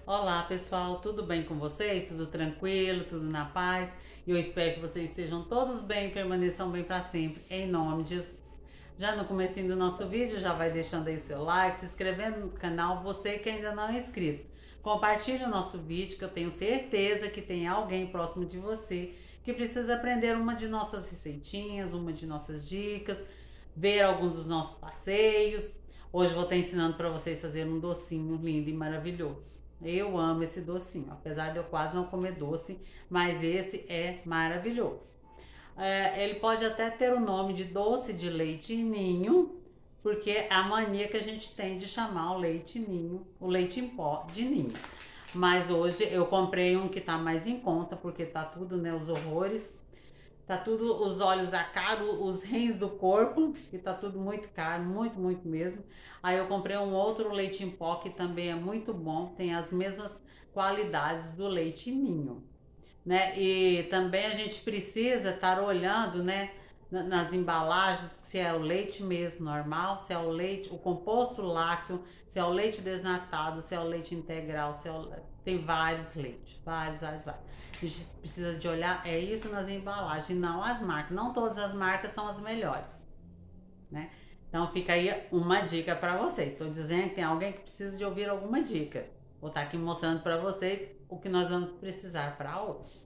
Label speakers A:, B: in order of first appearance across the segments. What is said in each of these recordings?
A: Olá pessoal, tudo bem com vocês? Tudo tranquilo, tudo na paz? E eu espero que vocês estejam todos bem e permaneçam bem para sempre, em nome de Jesus. Já no comecinho do nosso vídeo, já vai deixando aí seu like, se inscrevendo no canal, você que ainda não é inscrito. Compartilhe o nosso vídeo, que eu tenho certeza que tem alguém próximo de você que precisa aprender uma de nossas receitinhas, uma de nossas dicas, ver alguns dos nossos passeios. Hoje eu vou estar ensinando para vocês fazer um docinho lindo e maravilhoso. Eu amo esse docinho, apesar de eu quase não comer doce, mas esse é maravilhoso. Ele pode até ter o nome de doce de leite ninho, porque é a mania que a gente tem de chamar o leite ninho, o leite em pó de ninho. Mas hoje eu comprei um que tá mais em conta, porque tá tudo, né, os horrores. Tá tudo, os olhos da cara, os rins do corpo, que tá tudo muito caro, muito, muito mesmo. Aí eu comprei um outro leite em pó que também é muito bom, tem as mesmas qualidades do leite ninho, né? E também a gente precisa estar olhando, né, nas embalagens, se é o leite mesmo normal, se é o leite, o composto lácteo, se é o leite desnatado, se é o leite integral, se é o... tem vários leites, vários. A gente precisa de olhar, é isso nas embalagens, não as marcas. Não todas as marcas são as melhores, né? Então fica aí uma dica para vocês. Estou dizendo que tem alguém que precisa de ouvir alguma dica. Vou estar aqui mostrando para vocês o que nós vamos precisar para hoje.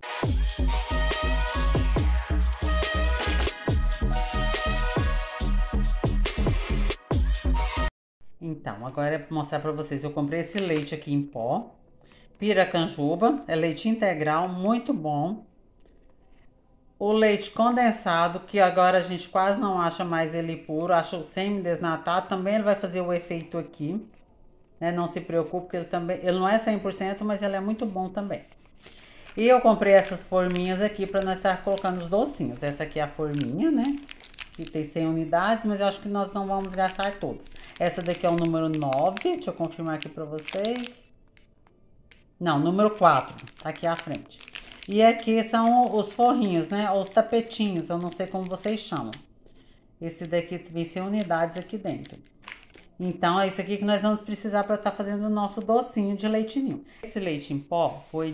A: Então, agora é para mostrar para vocês. Eu comprei esse leite aqui em pó, Piracanjuba, é leite integral, muito bom. O leite condensado, que agora a gente quase não acha mais ele puro, acha o semi-desnatado, também ele vai fazer o efeito aqui, né? Não se preocupe, porque ele também, ele não é 100%, mas ele é muito bom também. E eu comprei essas forminhas aqui para nós estar colocando os docinhos. Essa aqui é a forminha, né? Que tem 100 unidades, mas eu acho que nós não vamos gastar todas. Essa daqui é o número 9, deixa eu confirmar aqui para vocês. Não, número 4, tá aqui à frente. E aqui são os forrinhos, né? Os tapetinhos, eu não sei como vocês chamam. Esse daqui vem 100 unidades aqui dentro. Então, é isso aqui que nós vamos precisar para estar fazendo o nosso docinho de leite ninho. Esse leite em pó foi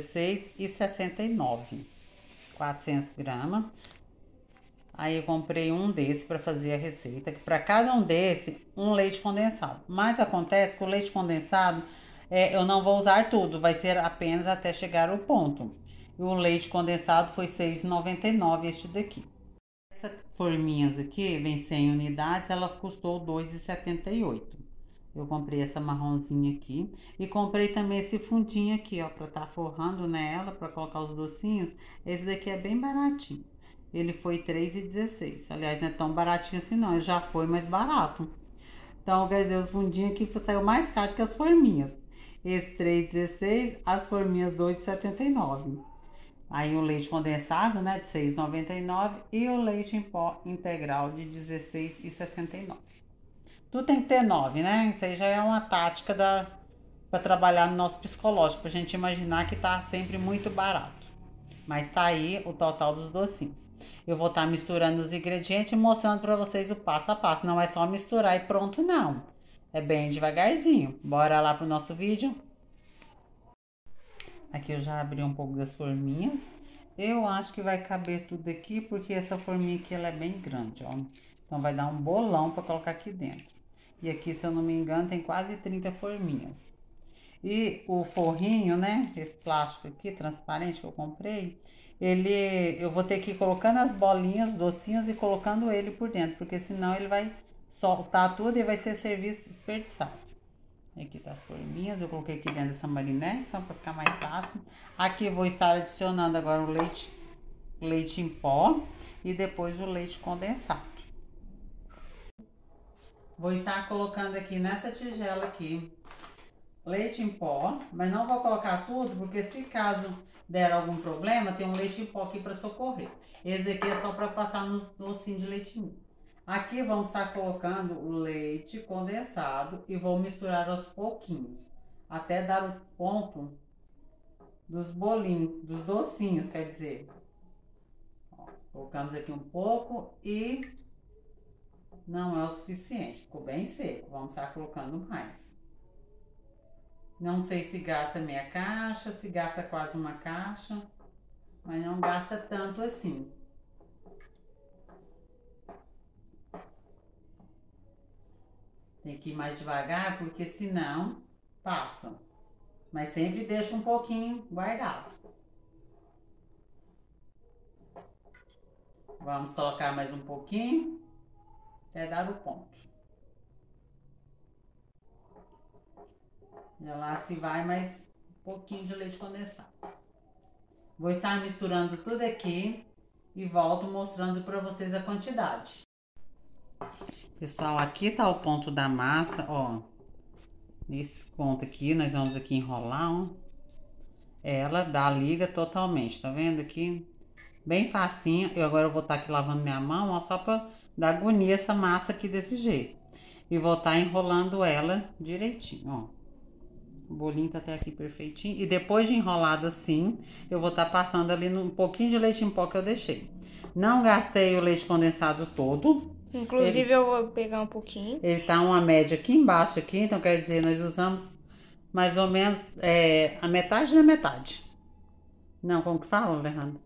A: R$16,69, 400 gramas. Aí eu comprei um desse para fazer a receita. Para cada um desse, um leite condensado. Mas acontece que o leite condensado, eu não vou usar tudo, vai ser apenas até chegar ao ponto. E o leite condensado foi R$6,99 este daqui. Essas forminhas aqui, vem 100 unidades, ela custou R$2,78. Eu comprei essa marronzinha aqui e comprei também esse fundinho aqui, ó, pra tá forrando nela, pra colocar os docinhos. Esse daqui é bem baratinho. Ele foi R$3,16. Aliás, não é tão baratinho assim não, ele já foi mais barato. Então, quer dizer, os fundinhos aqui saiu mais caro que as forminhas. Esse R$3,16, as forminhas R$2,79. Aí o leite condensado, né, de R$6,99 e o leite em pó integral de R$16,69. Tudo tem que ter 9, né? Isso aí já é uma tática para trabalhar no nosso psicológico, pra gente imaginar que tá sempre muito barato. Mas tá aí o total dos docinhos. Eu vou estar misturando os ingredientes e mostrando para vocês o passo a passo. Não é só misturar e pronto, não. É bem devagarzinho. Bora lá pro nosso vídeo. Aqui eu já abri um pouco das forminhas. Eu acho que vai caber tudo aqui, porque essa forminha aqui ela é bem grande, ó. Então vai dar um bolão para colocar aqui dentro. E aqui, se eu não me engano, tem quase 30 forminhas. E o forrinho, né, esse plástico aqui, transparente que eu comprei, eu vou ter que ir colocando as bolinhas, docinhos e colocando ele por dentro, porque senão ele vai soltar tudo e vai ser serviço desperdiçado. Aqui tá as forminhas, eu coloquei aqui dentro dessa marinete, só para ficar mais fácil. Aqui eu vou estar adicionando agora o leite em pó e depois o leite condensado. Vou estar colocando aqui nessa tigela aqui leite em pó, mas não vou colocar tudo, porque se caso der algum problema, tem um leite em pó aqui para socorrer. Esse daqui é só para passar no docinho de leitinho. Aqui vamos estar colocando o leite condensado e vou misturar aos pouquinhos, até dar o ponto dos bolinhos, dos docinhos, quer dizer. Ó, colocamos aqui um pouco e não é o suficiente, ficou bem seco, vamos estar colocando mais. Não sei se gasta meia caixa, se gasta quase uma caixa, mas não gasta tanto assim. Tem que ir mais devagar, porque senão passa. Mas sempre deixa um pouquinho guardado. Vamos colocar mais um pouquinho, até dar o ponto. Já lá se vai mais um pouquinho de leite condensado. Vou estar misturando tudo aqui e volto mostrando para vocês a quantidade. Pessoal, aqui tá o ponto da massa, ó. Nesse ponto aqui, nós vamos aqui enrolar, ó. Ela dá liga totalmente, tá vendo aqui? Bem facinho. Agora eu vou estar aqui lavando minha mão, ó, só pra dar agonia essa massa aqui desse jeito. E vou estar enrolando ela direitinho, ó. O bolinho tá até aqui perfeitinho. E depois de enrolado assim, eu vou estar passando ali um pouquinho de leite em pó que eu deixei. Não gastei o leite condensado todo.
B: Inclusive eu vou pegar um pouquinho.
A: Ele tá uma média aqui embaixo aqui, então quer dizer, nós usamos mais ou menos a metade da metade. Não, como que fala, Alejandro?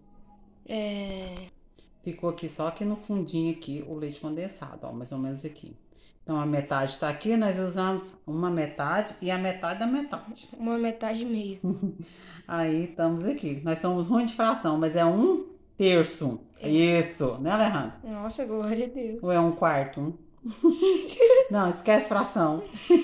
A: Ficou aqui só aqui no fundinho aqui o leite condensado, ó, mais ou menos aqui. Então a metade tá aqui, nós usamos uma metade e a metade da metade.
B: Uma metade mesmo.
A: Aí estamos aqui. Nós somos ruim de fração, mas é 1/3. Isso, né, Alejandro?
B: Nossa, glória a Deus.
A: Ou é 1/4? Não, esquece fração.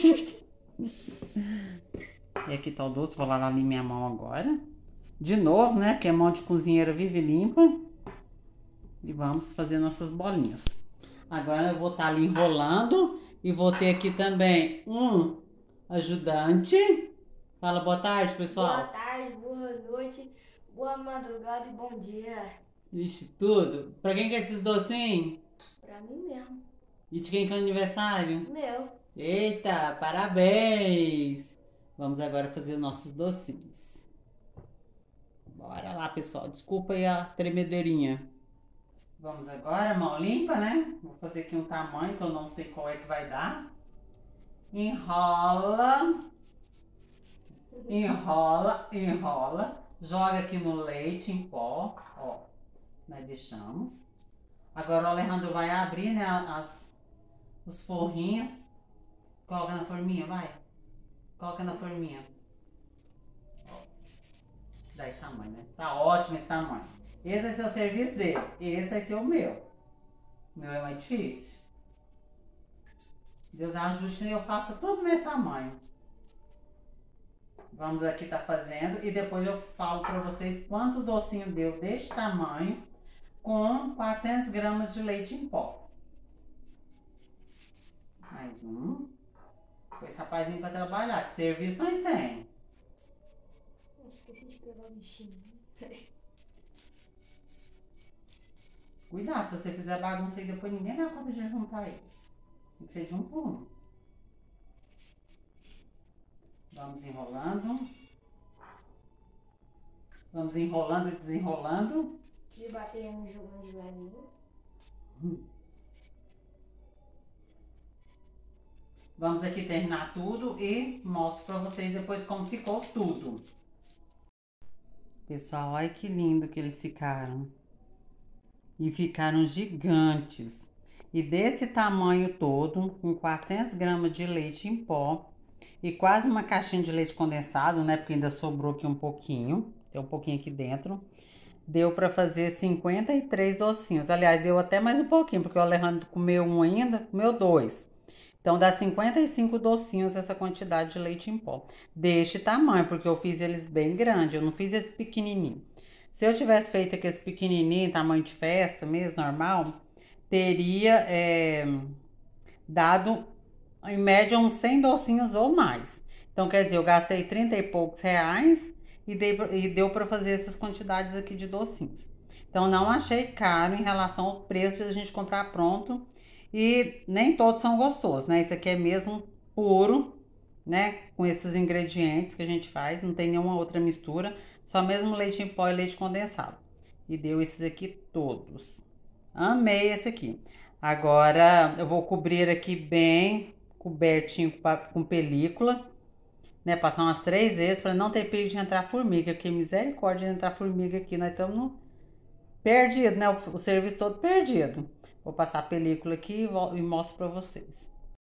A: E aqui tá o doce, vou lavar ali minha mão agora. De novo, né, porque a mão de cozinheira vive limpa. E vamos fazer nossas bolinhas. Agora eu vou estar ali enrolando e vou ter aqui também um ajudante. Fala boa tarde, pessoal.
C: Boa tarde, boa noite, boa madrugada e bom dia.
A: Ixi, tudo. Pra quem que é esses docinhos?
C: Pra mim mesmo.
A: E de quem que é o aniversário?
C: Meu.
A: Eita, parabéns! Vamos agora fazer os nossos docinhos. Bora lá, pessoal. Desculpa aí a tremedeirinha. Vamos agora, mão limpa, né? Vou fazer aqui um tamanho que eu não sei qual é que vai dar. Enrola. Enrola, enrola. Joga aqui no leite em pó. Ó, nós deixamos. Agora o Alejandro vai abrir, né, os forrinhos. Coloca na forminha, vai. Coloca na forminha. Ó, dá esse tamanho, né? Tá ótimo esse tamanho. Esse vai ser o serviço dele. Esse vai ser o meu. O meu é mais difícil. Deus ajude que eu faça tudo nesse tamanho. Vamos aqui tá fazendo e depois eu falo pra vocês quanto docinho deu deste tamanho com 400 gramas de leite em pó. Mais um. Esse rapazinho pra trabalhar, que serviço nós tem.
C: Eu esqueci de pegar o bichinho.
A: Cuidado, se você fizer bagunça aí depois ninguém dá conta de juntar eles. Tem que ser de um por um. Vamos enrolando. Vamos enrolando e desenrolando.
C: Se bater um jogando de ladinho.
A: Vamos aqui terminar tudo e mostro pra vocês depois como ficou tudo. Pessoal, olha que lindo que eles ficaram. E ficaram gigantes. E desse tamanho todo, com 400 gramas de leite em pó e quase uma caixinha de leite condensado, né? Porque ainda sobrou aqui um pouquinho. Tem um pouquinho aqui dentro. Deu pra fazer 53 docinhos. Aliás, deu até mais um pouquinho, porque o Alejandro comeu um ainda, comeu 2. Então dá 55 docinhos essa quantidade de leite em pó. Deste tamanho, porque eu fiz eles bem grandes, eu não fiz esse pequenininho. Se eu tivesse feito aqui esse pequenininho, tamanho de festa mesmo, normal, teria dado em média uns 100 docinhos ou mais. Então quer dizer, eu gastei 30 e poucos reais e deu para fazer essas quantidades aqui de docinhos. Então não achei caro em relação ao preço de a gente comprar pronto. E nem todos são gostosos, né? Isso aqui é mesmo puro, né? Com esses ingredientes que a gente faz, não tem nenhuma outra mistura, só mesmo leite em pó e leite condensado. E deu esses aqui todos. Amei esse aqui. Agora eu vou cobrir aqui bem cobertinho com película né? Passar umas 3 vezes para não ter perigo de entrar formiga, porque misericórdia de entrar formiga aqui, nós estamos perdidos, né? O serviço todo perdido. Vou passar a película aqui e mostro para vocês.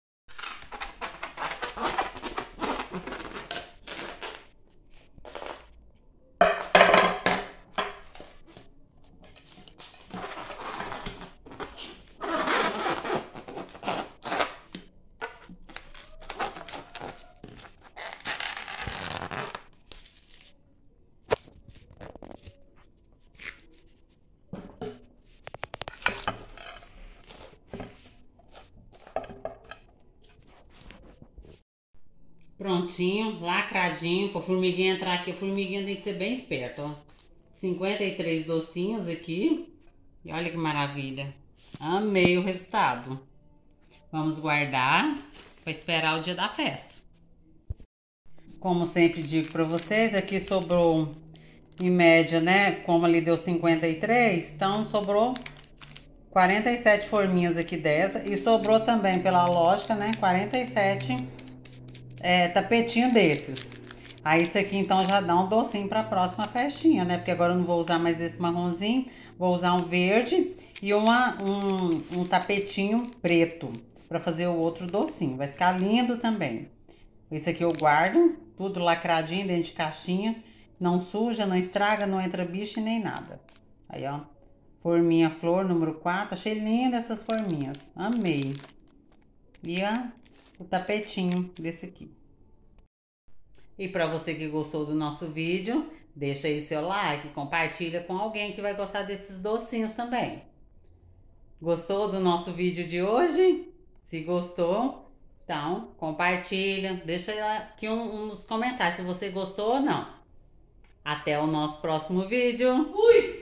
A: Prontinho, lacradinho, para a formiguinha entrar aqui. A formiguinha tem que ser bem esperta, ó. 53 docinhos aqui. E olha que maravilha. Amei o resultado. Vamos guardar para esperar o dia da festa. Como sempre digo para vocês, aqui sobrou em média, né? Como ali deu 53, então sobrou 47 forminhas aqui dessa. E sobrou também, pela lógica, né? 47 tapetinho desses. Aí isso aqui então já dá um docinho para a próxima festinha, né? Porque agora eu não vou usar mais desse marronzinho, vou usar um verde e um tapetinho preto para fazer o outro docinho. Vai ficar lindo também. Esse aqui eu guardo, tudo lacradinho dentro de caixinha, não suja, não estraga, não entra bicho e nem nada. Aí ó, forminha flor número 4, achei linda essas forminhas, amei. E o tapetinho desse aqui. E para você que gostou do nosso vídeo, deixa aí seu like, compartilha com alguém que vai gostar desses docinhos também. Gostou do nosso vídeo de hoje? Se gostou, então compartilha, deixa aqui nos comentários se você gostou ou não. Até o nosso próximo vídeo. Fui!